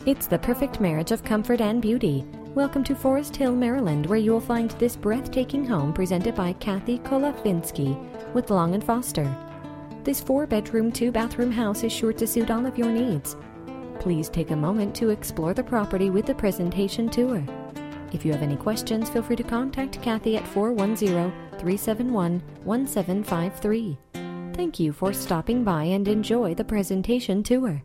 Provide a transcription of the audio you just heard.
It's the perfect marriage of comfort and beauty. Welcome to Forest Hill, Maryland, where you will find this breathtaking home presented by Kathy Kolafinski with Long & Foster. This 4-bedroom, 2-bathroom house is sure to suit all of your needs. Please take a moment to explore the property with the presentation tour. If you have any questions, feel free to contact Kathy at 410-371-1753. Thank you for stopping by and enjoy the presentation tour.